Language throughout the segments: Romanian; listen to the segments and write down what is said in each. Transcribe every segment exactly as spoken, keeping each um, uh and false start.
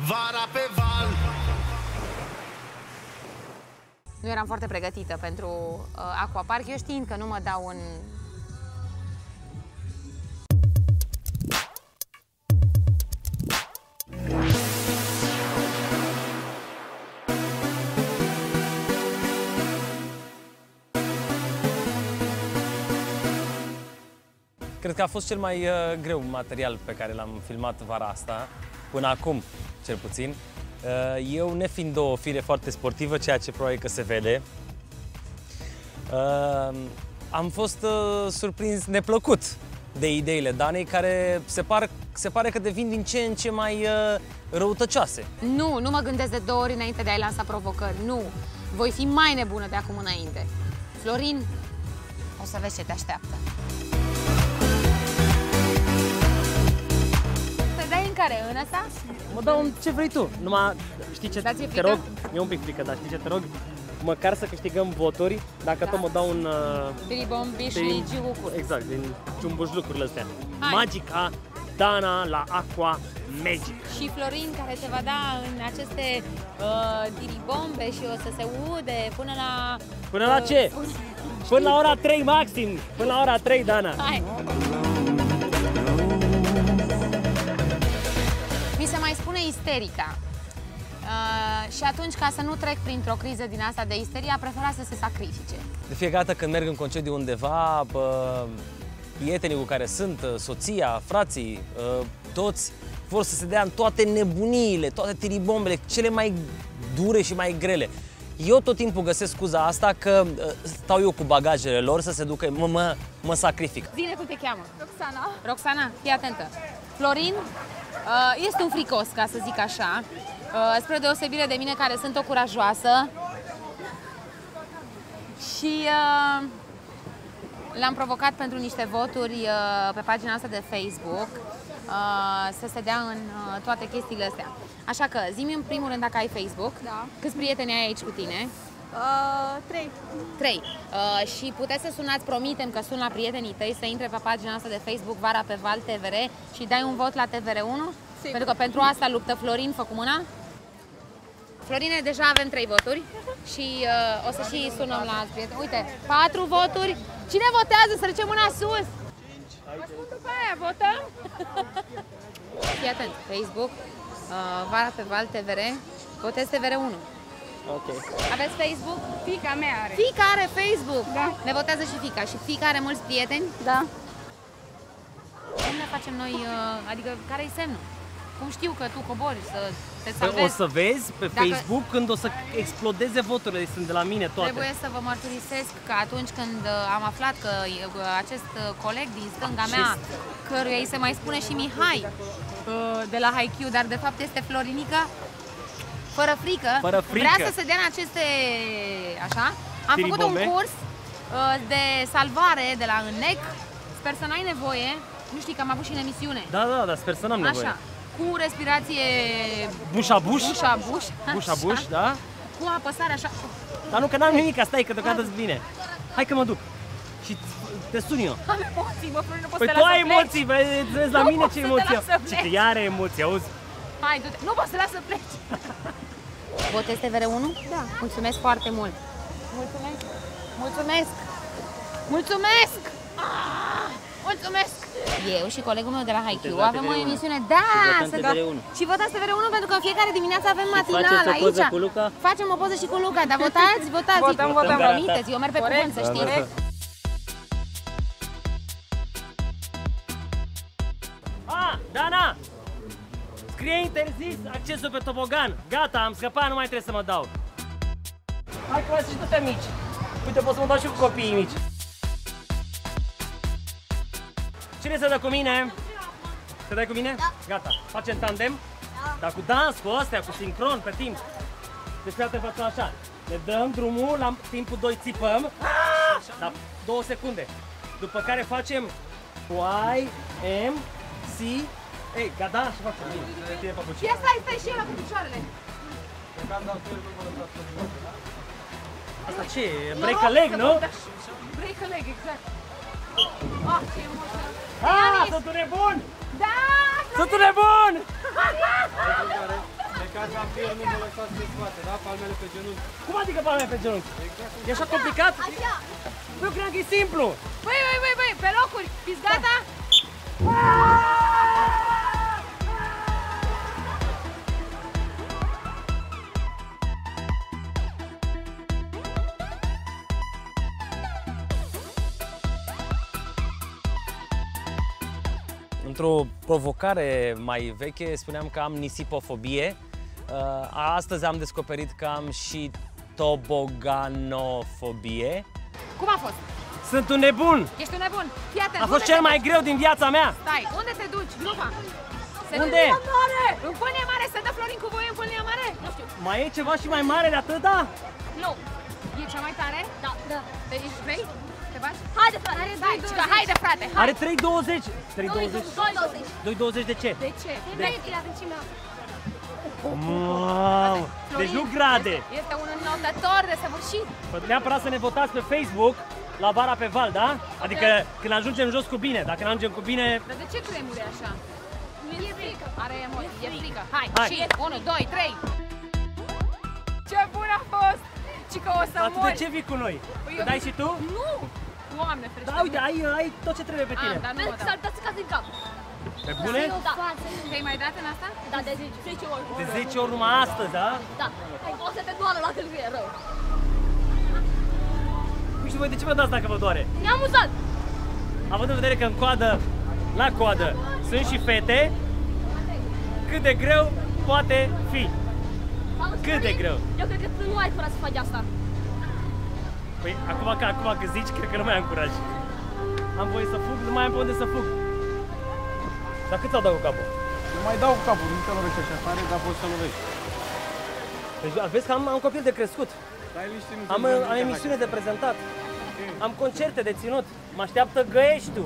Vara pe val. Nu eram foarte pregătită pentru uh, aquapark, eu știind că nu mă dau în... Cred că a fost cel mai uh, greu material pe care l-am filmat vara asta, până acum, cel puțin. Uh, eu, nefiind o fire foarte sportivă, ceea ce probabil că se vede, uh, am fost uh, surprins neplăcut de ideile Danei, care se, par, se pare că devin din ce în ce mai uh, răutăcioase. Nu, nu mă gândesc de două ori înainte de a-i lansa provocări, nu. Voi fi mai nebună de acum înainte. Florin, o să vezi ce te așteaptă. În care? În ăsta? Mă dau în ce vrei tu. Numai, știi ce, Da, ți-e te frică? rog, e un pic frică, dar știi ce, te rog, măcar să câștigăm voturi, dacă Da. tot mă dau un... Uh, Piribombi și prin- giucucuri. Exact, din ciumbușlucurile astea. Hai. Magica Dana la Aqua Magic. Și Florin, care te va da în aceste uh, diribombe și o să se ude până la... Până la uh, ce? Până, Până la ora trei maxim, până la ora trei, Dana. Hai! Mi se mai spune isterica. Uh, și atunci, ca să nu trec printr-o criză din asta de isterie, a preferat să se sacrifice. De fiecare dată când merg în concediu undeva, bă, prietenii cu care sunt, soția, frații, uh, toți vor să se dea în toate nebuniile, toate tiribombele, cele mai dure și mai grele. Eu tot timpul găsesc scuza asta că uh, stau eu cu bagajele lor să se ducă, mă, mă, mă sacrific. Zine cum te cheamă? Roxana. Roxana, fii atentă. Florin uh, este un fricos, ca să zic așa, uh, spre deosebire de mine, care sunt o curajoasă. Și uh, l-am provocat pentru niște voturi uh, pe pagina asta de Facebook uh, să se dea în uh, toate chestiile astea. Așa că, zi-mi în primul rând dacă ai Facebook. Da. Câți prieteni ai aici cu tine? Uh, trei. Trei. Uh, și puteți să sunați, promitem că sun la prietenii tăi, să intre pe pagina asta de Facebook Vara pe Val T V R și dai un vot la T V R unu? Sigur. Pentru că pentru asta luptă Florin, fă cu mâna. Florine, deja avem trei voturi și uh, o să și sunăm la alți prieteni. Uite, patru voturi. Cine votează? Să ridice mâna sus! Ascult după aia, votăm? Fii atent, Facebook, uh, Vara pe Val T V R, votez T V R unu. Ok. Aveți Facebook? Fiica mea are. Fiica are Facebook! Da. Ne votează și fiica. Și fiica are mulți prieteni? Da. Cum ne facem noi, uh, adică care-i semnul? Cum știu că tu cobori să te Păi salvezi? o să vezi pe Dacă- Facebook când o să explodeze voturile, sunt de la mine toate. Trebuie să vă mărturisesc că atunci când uh, am aflat că uh, acest uh, coleg din stânga mea, căruia îi se mai spune și Mihai, uh, de la Haikyuu, dar de fapt este Florinica, fără frică, Fără frică. vrea să se dea în aceste, așa, am făcut un Tiribombe. curs uh, de salvare de la Înnec, sper să n-ai nevoie, nu știi că am avut și în emisiune, Da, da, da, sper să n-am nevoie. așa, cu respirație Bușa-buș, bușa-buș, bușa-buș, așa, da? cu apăsare așa, Dar nu, că n-am nimic, stai că deocamdată-ți bine. Hai că mă duc. Și te sun eu. am emoții, mă, Florin, nu poți Păi să tu te las ai să pleci. emoții, vezi, vezi la Nu mine pot ce să te emoții las am. să Ce pleci. că ea are emoții, auzi? Hai, du-te. Nu poți să las să pleci. Votez T V R unu? Da. Mulțumesc foarte mult. Mulțumesc. Mulțumesc. Mulțumesc. Ah, mulțumesc. Eu și colegul meu de la Haikyuu la avem T V R o unu. emisiune. Da, votăm să T V R unu. Și votați T V R unu pentru că în fiecare dimineață avem matinal faceți o aici. poză cu Luca? Facem o poză și cu Luca, dar votați, votați. Votăm, Îmi votăm. promiteți, eu merg pe Corect. cuvânt, să știți. Ah, Dana! Scrie interzis accesul pe tobogan. Gata, am scăpat, nu mai trebuie să mă dau. Hai că și tu pe mici. Uite, pot să mă dau și cu copiii mici. Cine se dă cu mine? Te dai cu mine? Da. Gata. Facem tandem? Da. Dar cu dans, cu astea, cu sincron, pe timp. Deci fii atent, facem așa. Ne dăm drumul, la timpul doi țipăm. La două secunde. După care facem Y, M, C. Ei, gata, și facem. Bine, tine papuci. Ia stai, stai și ăla cu picioarele. Asta ce e? Break a leg, nu? Break a leg, exact. Ah, ce emoționant. Ah, sunt un nebun! Da! Sunt un nebun! Dacă am fi, nu vă lăsați de spate, da? Palmele pe genunchi. Cum adică palmele pe genunchi? Exact. E așa complicat? Așa. Bă, eu credeam că e simplu. Băi, băi, băi, băi, pe locuri, fiți gata? Într-o provocare mai veche spuneam că am nisipofobie. Astăzi am descoperit că am și toboganofobie. Cum a fost? Sunt un nebun! Ești un nebun? Fii atent, A fost cel mai greu din viața mea! Stai, unde te duci? Grupa? Se Unde? duce la mare! În Pâlnia Mare, se dă Florin cu voi în Pâlnia Mare? Nu știu. Mai e ceva și mai mare de atâta? Nu. E cea mai tare? Da, da. Te ești vrei? Te baci? Haide, frate. Are doi douăzeci. Haide, frate, hai! Are trei douăzeci! trei douăzeci? doi douăzeci de ce? De ce? De adâncimea. Mamă! Deci nu grade! Este un înotător de săvârșit. Neapărat să ne votați pe Facebook la Vara pe Val, da? Adică când ajungem jos cu bine, dacă nu ajungem cu bine... Dar de ce tremure așa? E frică. Are emoții, e frică. Hai, Hai. și unu, doi, trei. Ce bun a fost! Și că o să Dar tu mori. de ce vii cu noi? Păi Te eu- dai și tu? Nu! Doamne, ferește. Da, uite, ai, ai tot ce trebuie pe tine. Am, dar nu Pentru mă că dau. s-ar putea să cazi din cap. Pe bune? Da. Te-ai mai dat în asta? Da, de zece ori. De zece ori numai astăzi, da? Da. O să te doară la când e rău. Păi și voi de ce vă dați dacă vă doare? Ne-am amuzat. Având în vedere că în coadă, la coadă, sunt și fete, cât de greu poate fi? Auzi, Cât de Florin? greu? Eu cred că tu nu ai curaj să faci asta. Păi acum că, acum că zici, cred că nu mai am curaj. Am voie să fug, nu mai am pe unde să fug. Dar cât ți-au dat cu capul? Nu mai dau cu capul, nu te lovești așa tare, dar poți să lovești. Deci vezi că am, am copil de crescut. Stai liniște, nu Am, am emisiune de prezentat. Am concerte de ținut. Mă așteaptă Găieștiu.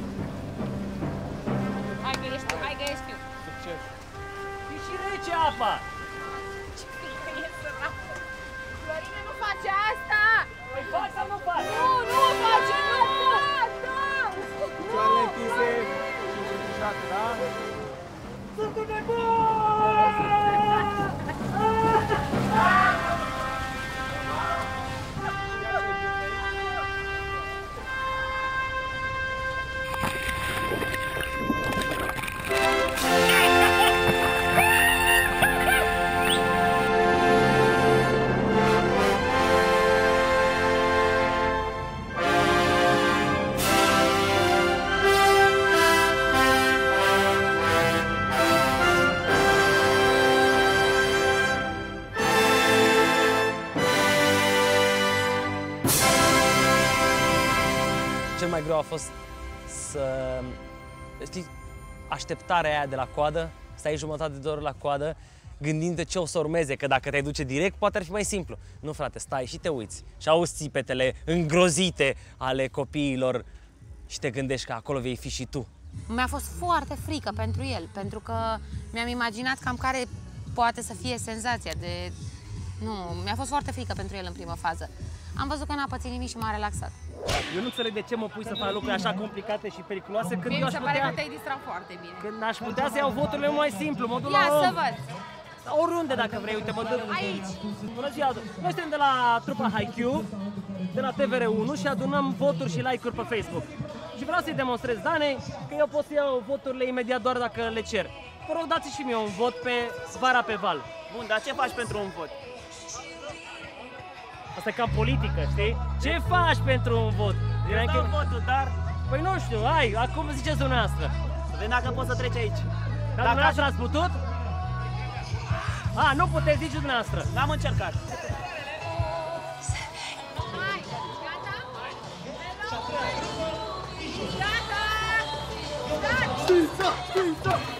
Hai că ești tu, hai că ești tu. Succes. E și rece apa. Florine, nu face asta! Păi faci sau nu faci? Nu, nu o face, nu! Picioarele întinse, cincizeci și șase, da? Sunt un nebun! Cel mai greu a fost să, știi, așteptarea aia de la coadă, stai jumătate de oră la coadă, gândind de ce o să urmeze, că dacă te duce direct, poate ar fi mai simplu. Nu, frate, stai și te uiți și auzi țipetele îngrozite ale copiilor și te gândești că acolo vei fi și tu. Mi-a fost foarte frică pentru el, pentru că mi-am imaginat cam care poate să fie senzația de... Nu, mi-a fost foarte frică pentru el în primă fază. Am văzut că n-a pățit nimic și m-a relaxat. Eu nu înțeleg de ce mă pui să fac lucruri așa complicate și periculoase când Mie eu mi aș se pare putea, că te-ai distrat foarte bine. când aș putea să iau voturile mai simplu, mă duc Ia la să om. văd. Oriunde dacă vrei, uite, mă duc Aici. Bună ziua! Noi suntem de la trupa H I Q, de la T V R unu și adunăm voturi și like-uri pe Facebook. Și vreau să-i demonstrez Danei că eu pot să iau voturile imediat doar dacă le cer. Vă rog, dați și mie un vot pe Vara pe Val. Bun, dar ce faci pentru un vot? Asta e cam politică, știi? Ce faci pentru un vot? Eu dau votul, dar Păi nu știu, hai, acum ziceți dumneavoastră. să vedem dacă poți să treci aici. Dar Dacă dumneavoastră ați putut? A, nu puteți zice dumneavoastră. N-am încercat. Hai, gata? Gata! Gata!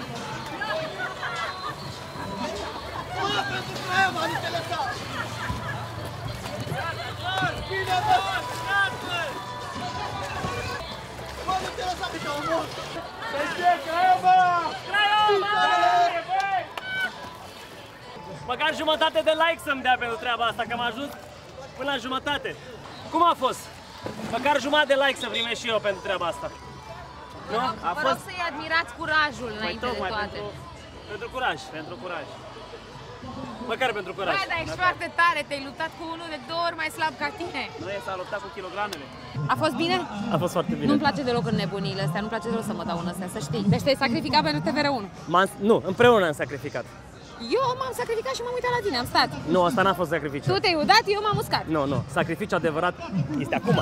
Măcar jumătate de like să-mi dea pentru treaba asta, că am ajuns până la jumătate. Cum a fost? Măcar jumătate de like să primesc și eu pentru treaba asta. Nu? A Vă rog să-i admirați curajul Păi înainte de tocmai toate. pentru, pentru curaj, pentru curaj. Măcar pentru curaj. Bă, dar ești foarte tare, te-ai luptat cu unul de două ori mai slab ca tine. Nu e, s-a luptat cu kilogramele. A fost bine? A fost foarte bine. Nu-mi place deloc în nebunile astea, nu-mi place deloc să mă dau în astea, să știi. Deci te-ai sacrificat pentru T V R unu. Nu, împreună am sacrificat. Eu m-am sacrificat și m-am uitat la tine, am stat. Nu, asta n-a fost sacrificiu. Tu te-ai udat, eu m-am uscat. Nu, nu, sacrificiu adevărat este acum.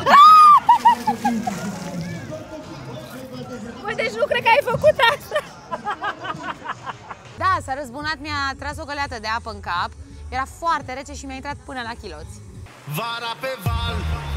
Bă, deci nu cred că ai făcut asta. Da, s-a răzbunat, mi-a tras o găleată de apă în cap. Era foarte rece și mi-a intrat până la chiloți. Vara pe val,